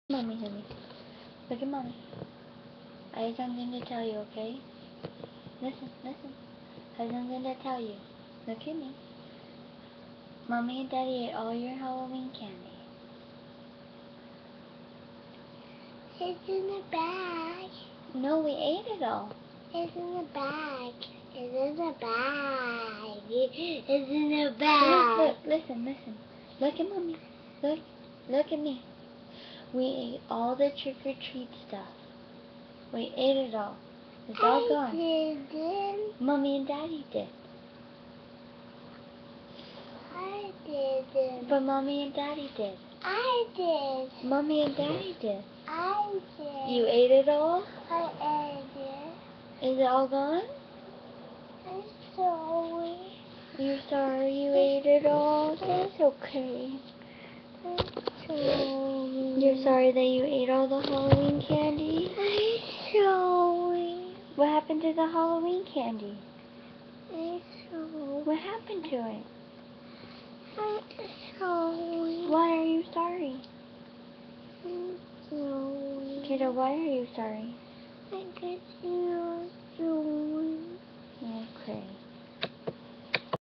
Mommy, honey. Look at Mommy. I have something to tell you, okay? Listen, listen. I have something to tell you. Look at me. Mommy and Daddy ate all your Halloween candy. It's in the bag. No, we ate it all. It's in the bag. It's in the bag. It's in the bag. Look, listen, listen. Look at Mommy. Look at me. We ate all the trick-or-treat stuff. We ate it all. It's all gone. I didn't. Mommy and Daddy did. I didn't. But Mommy and Daddy did. I did. Mommy and Daddy did. I did. You ate it all? I ate it. Is it all gone? I'm sorry. You're sorry you ate it all? That's okay. I'm sorry. You're sorry that you ate all the Halloween candy? I'm sorry. What happened to the Halloween candy? I'm sorry. What happened to it? I'm sorry. Why are you sorry? I'm sorry. Kiddo, why are you sorry? I guess you're sorry. Okay.